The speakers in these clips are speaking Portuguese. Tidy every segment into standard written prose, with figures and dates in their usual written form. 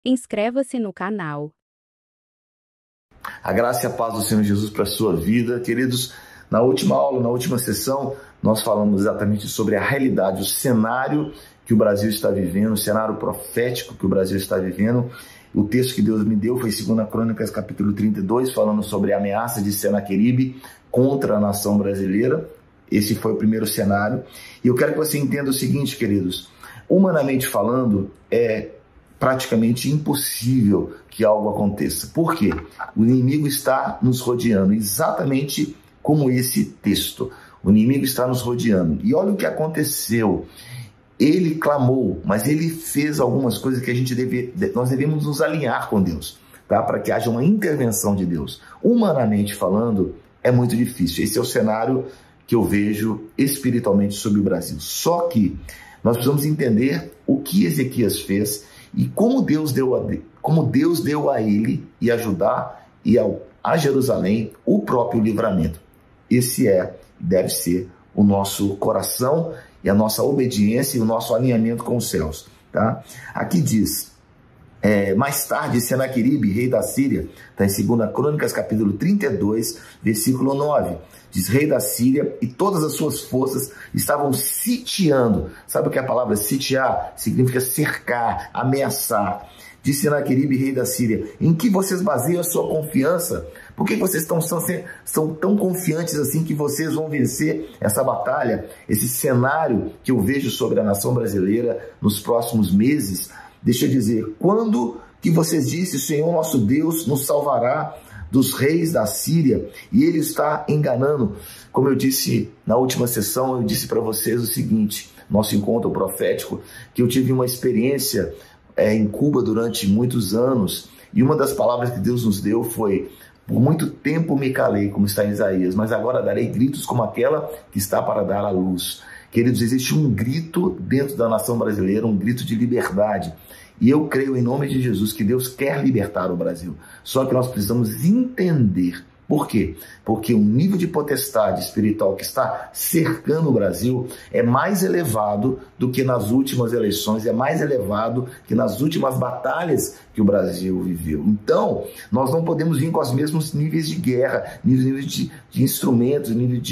Inscreva-se no canal. A graça e a paz do Senhor Jesus para a sua vida. Queridos, na última aula, na última sessão, nós falamos exatamente sobre a realidade, o cenário que o Brasil está vivendo, o cenário profético que o Brasil está vivendo. O texto que Deus me deu foi 2 Crônicas, capítulo 32, falando sobre a ameaça de Senaqueribe contra a nação brasileira. Esse foi o primeiro cenário. E eu quero que você entenda o seguinte, queridos. Humanamente falando, é praticamente impossível que algo aconteça. Por quê? O inimigo está nos rodeando, exatamente como esse texto. O inimigo está nos rodeando. E olha o que aconteceu. Ele clamou, mas ele fez algumas coisas que nós devemos nos alinhar com Deus, tá? Para que haja uma intervenção de Deus. Humanamente falando, é muito difícil. Esse é o cenário que eu vejo espiritualmente sobre o Brasil. Só que nós precisamos entender o que Ezequias fez e como Deus deu a ele e a Judá e a Jerusalém o próprio livramento. Esse deve ser o nosso coração e a nossa obediência e o nosso alinhamento com os céus. Tá? Aqui diz, mais tarde Senaqueribe, rei da Síria, está em 2 Crônicas, capítulo 32, versículo 9. Diz, rei da Síria e todas as suas forças estavam sitiando. Sabe o que é a palavra sitiar? Significa cercar, ameaçar. Diz Senaqueribe, rei da Síria, em que vocês baseiam a sua confiança? Por que vocês são tão confiantes assim que vocês vão vencer essa batalha? Esse cenário que eu vejo sobre a nação brasileira nos próximos meses, deixa eu dizer, quando que vocês dizem, o Senhor nosso Deus nos salvará dos reis da Síria, e ele está enganando. Como eu disse na última sessão, eu disse para vocês o seguinte, nosso encontro profético, que eu tive uma experiência em Cuba durante muitos anos, e uma das palavras que Deus nos deu foi, por muito tempo me calei, como está em Isaías, mas agora darei gritos como aquela que está para dar à luz. Queridos, existe um grito dentro da nação brasileira, um grito de liberdade. E eu creio em nome de Jesus que Deus quer libertar o Brasil. Só que nós precisamos entender. Por quê? Porque o nível de potestade espiritual que está cercando o Brasil é mais elevado do que nas últimas eleições, é mais elevado que nas últimas batalhas que o Brasil viveu. Então, nós não podemos vir com os mesmos níveis de guerra, níveis de instrumentos, nível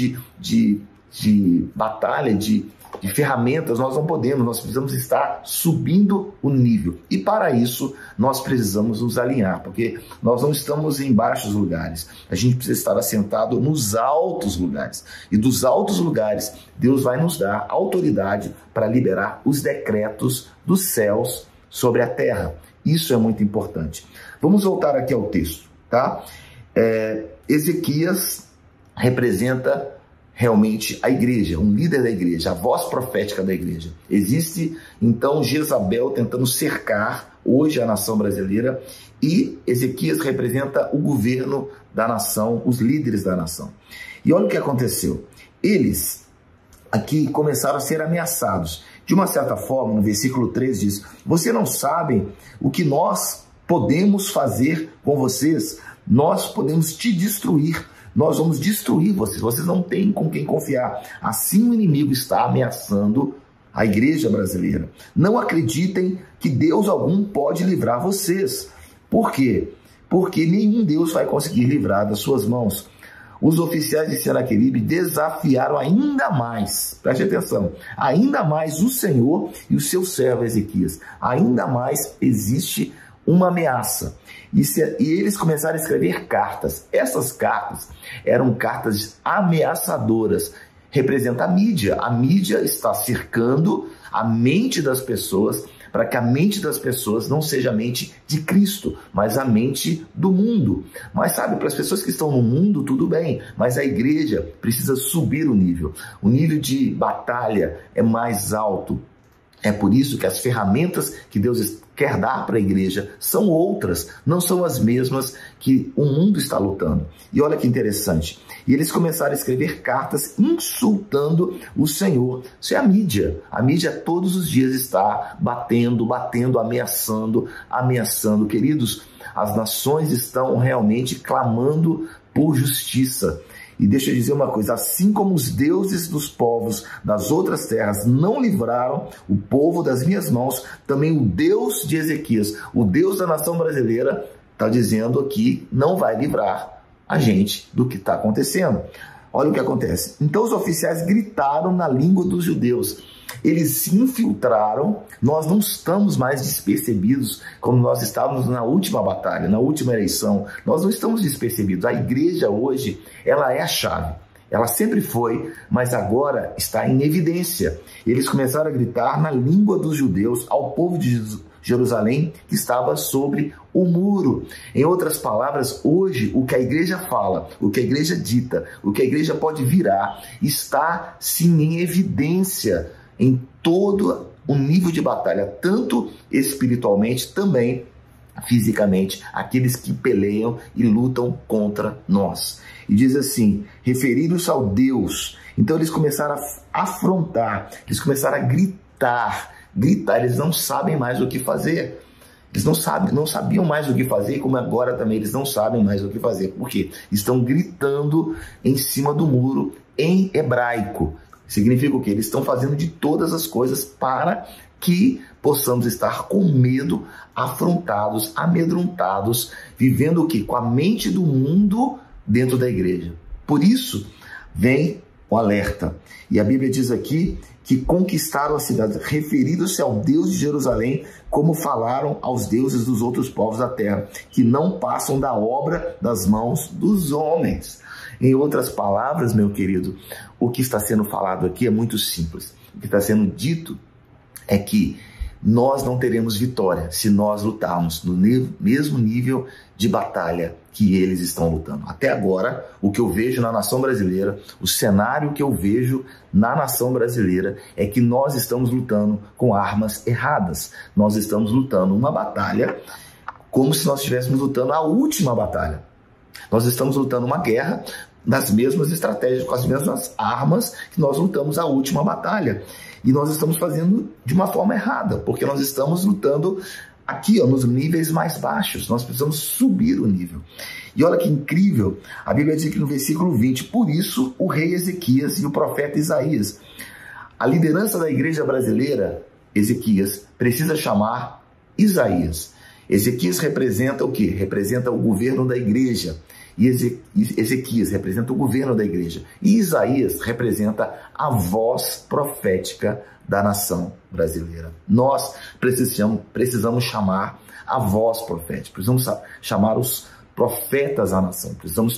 de batalha, de ferramentas, nós não podemos, nós precisamos estar subindo o nível. E para isso, nós precisamos nos alinhar, porque nós não estamos em baixos lugares. A gente precisa estar assentado nos altos lugares. E dos altos lugares, Deus vai nos dar autoridade para liberar os decretos dos céus sobre a terra. Isso é muito importante. Vamos voltar aqui ao texto, tá? Ezequias representa realmente a igreja, um líder da igreja, a voz profética da igreja. Existe, então, Jezabel tentando cercar hoje a nação brasileira e Ezequias representa o governo da nação, os líderes da nação. E olha o que aconteceu. Eles aqui começaram a ser ameaçados. De uma certa forma, no versículo 3 diz, vocês não sabem o que nós podemos fazer com vocês? Nós podemos te destruir. Nós vamos destruir vocês, vocês não têm com quem confiar. Assim o inimigo está ameaçando a igreja brasileira. Não acreditem que Deus algum pode livrar vocês. Por quê? Porque nenhum Deus vai conseguir livrar das suas mãos. Os oficiais de Senaqueribe desafiaram ainda mais, preste atenção, ainda mais o Senhor e o seu servo Ezequias. Ainda mais existe uma ameaça. E eles começaram a escrever cartas. Essas cartas eram cartas ameaçadoras. Representa a mídia. A mídia está cercando a mente das pessoas para que a mente das pessoas não seja a mente de Cristo, mas a mente do mundo. Mas sabe, para as pessoas que estão no mundo, tudo bem, mas a igreja precisa subir o nível. O nível de batalha é mais alto. É por isso que as ferramentas que Deus quer dar para a igreja são outras, não são as mesmas que o mundo está lutando. E olha que interessante. E eles começaram a escrever cartas insultando o Senhor. Isso é a mídia. A mídia todos os dias está batendo, ameaçando. Queridos, as nações estão realmente clamando por justiça. E deixa eu dizer uma coisa, assim como os deuses dos povos das outras terras não livraram o povo das minhas mãos, também o Deus de Ezequias, o Deus da nação brasileira, está dizendo aqui, não vai livrar a gente do que está acontecendo. Olha o que acontece. Então os oficiais gritaram na língua dos judeus. Eles se infiltraram, nós não estamos mais despercebidos como nós estávamos na última batalha, na última eleição. Nós não estamos despercebidos. A igreja hoje, ela é a chave. Ela sempre foi, mas agora está em evidência. Eles começaram a gritar na língua dos judeus ao povo de Jerusalém que estava sobre o muro. Em outras palavras, hoje o que a igreja fala, o que a igreja dita, o que a igreja pode virar, está sim em evidência em todo o nível de batalha, tanto espiritualmente, também fisicamente, aqueles que peleiam e lutam contra nós. E diz assim, referindo-se ao Deus. Então eles começaram a afrontar, eles começaram a gritar, eles não sabem mais o que fazer. Eles não sabiam mais o que fazer, como agora também eles não sabem mais o que fazer. Por quê? Estão gritando em cima do muro em hebraico. Significa o quê? Eles estão fazendo de todas as coisas para que possamos estar com medo, afrontados, amedrontados, vivendo o quê? Com a mente do mundo dentro da igreja. Por isso, vem o alerta. E a Bíblia diz aqui que conquistaram a cidade, referindo-se ao Deus de Jerusalém, como falaram aos deuses dos outros povos da terra, que não passam da obra das mãos dos homens. Em outras palavras, meu querido, o que está sendo falado aqui é muito simples. O que está sendo dito é que nós não teremos vitória se nós lutarmos no mesmo nível de batalha que eles estão lutando. Até agora, o que eu vejo na nação brasileira, o cenário que eu vejo na nação brasileira é que nós estamos lutando com armas erradas. Nós estamos lutando uma batalha como se nós estivéssemos lutando a última batalha. Nós estamos lutando uma guerra das mesmas estratégias, com as mesmas armas que nós lutamos a última batalha. E nós estamos fazendo de uma forma errada, porque nós estamos lutando aqui, nos níveis mais baixos. Nós precisamos subir o nível. E olha que incrível, a Bíblia diz aqui no versículo 20, por isso o rei Ezequias e o profeta Isaías, a liderança da igreja brasileira, Ezequias, precisa chamar Isaías. Ezequias representa o quê? Representa o governo da igreja. E Ezequias representa o governo da igreja. E Isaías representa a voz profética da nação brasileira. Nós precisamos chamar a voz profética, precisamos chamar os profetas à nação, precisamos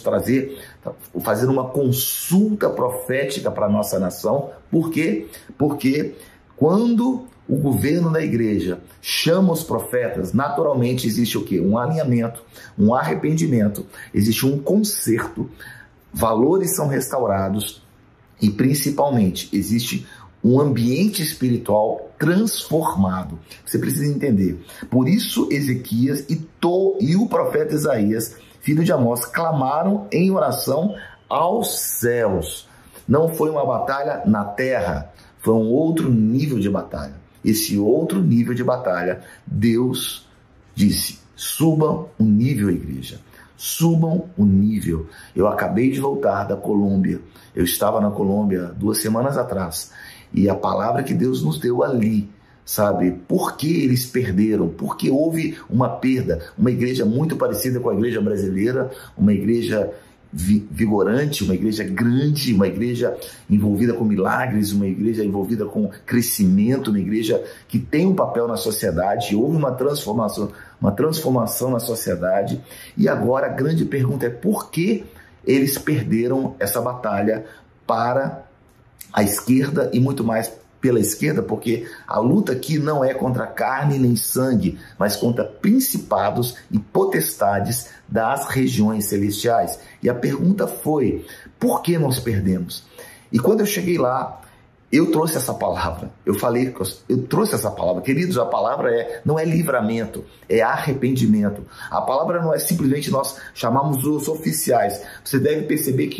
fazer uma consulta profética para a nossa nação. Por quê? Porque quando o governo da igreja chama os profetas, naturalmente existe o quê? Um alinhamento, um arrependimento, existe um conserto, valores são restaurados e principalmente existe um ambiente espiritual transformado. Você precisa entender. Por isso Ezequias e o profeta Isaías, filho de Amós, clamaram em oração aos céus. Não foi uma batalha na terra, foi um outro nível de batalha. Esse outro nível de batalha, Deus disse, subam o nível, igreja. Subam o nível. Eu acabei de voltar da Colômbia. Eu estava na Colômbia 2 semanas atrás. E a palavra que Deus nos deu ali, sabe? Por que eles perderam? Porque houve uma perda. Uma igreja muito parecida com a igreja brasileira, uma igreja vigorante, uma igreja grande, uma igreja envolvida com milagres, uma igreja envolvida com crescimento, uma igreja que tem um papel na sociedade. Houve uma transformação na sociedade. E agora a grande pergunta é por que eles perderam essa batalha para a esquerda e muito mais pela esquerda, porque a luta aqui não é contra carne nem sangue, mas contra principados e potestades das regiões celestiais. E a pergunta foi, por que nós perdemos? E quando eu cheguei lá, eu trouxe essa palavra, eu trouxe essa palavra. Queridos, a palavra não é livramento, é arrependimento. A palavra não é simplesmente nós chamarmos os oficiais. Você deve perceber que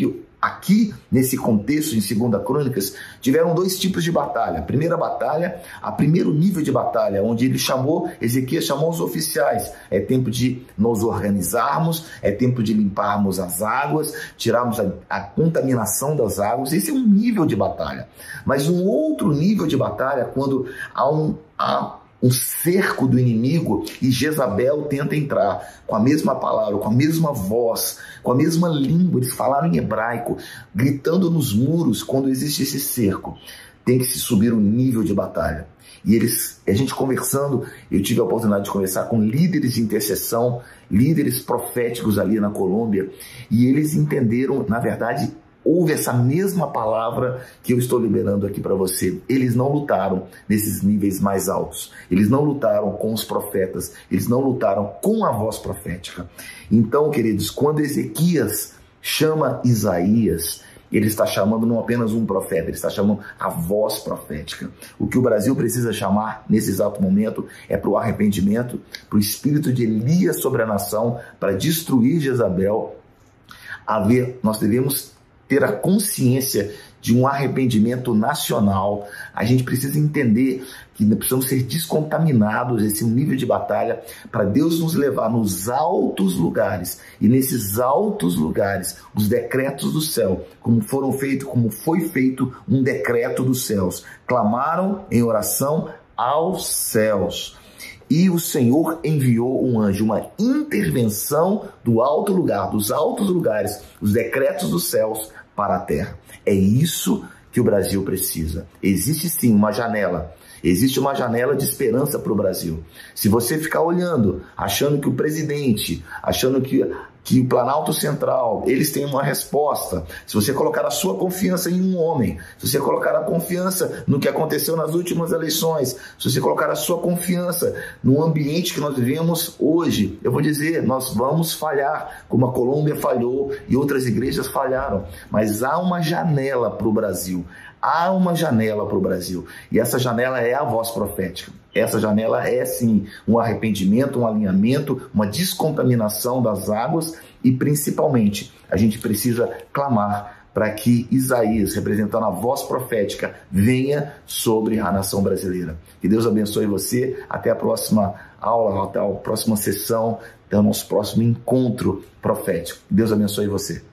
aqui, nesse contexto, em 2 Crônicas, tiveram dois tipos de batalha. A primeira batalha, a primeiro nível de batalha, onde Ezequias chamou os oficiais. É tempo de nos organizarmos, é tempo de limparmos as águas, tirarmos a contaminação das águas. Esse é um nível de batalha. Mas um outro nível de batalha, quando há um cerco do inimigo e Jezabel tenta entrar com a mesma palavra, com a mesma voz, com a mesma língua, eles falaram em hebraico, gritando nos muros quando existe esse cerco. Tem que se subir um nível de batalha. E a gente conversando, eu tive a oportunidade de conversar com líderes de intercessão, líderes proféticos ali na Colômbia, e eles entenderam, na verdade, houve essa mesma palavra que eu estou liberando aqui para você. Eles não lutaram nesses níveis mais altos. Eles não lutaram com os profetas. Eles não lutaram com a voz profética. Então, queridos, quando Ezequias chama Isaías, ele está chamando não apenas um profeta, ele está chamando a voz profética. O que o Brasil precisa chamar nesse exato momento é para o arrependimento, para o espírito de Elias sobre a nação, para destruir Jezabel. Nós devemos ter a consciência de um arrependimento nacional. A gente precisa entender que precisamos ser descontaminados desse nível de batalha para Deus nos levar nos altos lugares. E nesses altos lugares, os decretos do céu, como foi feito um decreto dos céus, clamaram em oração aos céus. E o Senhor enviou um anjo, uma intervenção do alto lugar, dos altos lugares, os decretos dos céus para a terra. É isso que o Brasil precisa. Existe sim uma janela. Existe uma janela de esperança para o Brasil. Se você ficar olhando, achando que o presidente, achando que o Planalto Central, eles têm uma resposta. Se você colocar a sua confiança em um homem, se você colocar a confiança no que aconteceu nas últimas eleições, se você colocar a sua confiança no ambiente que nós vivemos hoje, eu vou dizer, nós vamos falhar, como a Colômbia falhou e outras igrejas falharam. Mas há uma janela para o Brasil. Há uma janela para o Brasil. E essa janela é a voz profética. Essa janela é, sim, um arrependimento, um alinhamento, uma descontaminação das águas e, principalmente, a gente precisa clamar para que Isaías, representando a voz profética, venha sobre a nação brasileira. Que Deus abençoe você. Até a próxima aula, até a próxima sessão, até o nosso próximo encontro profético. Deus abençoe você.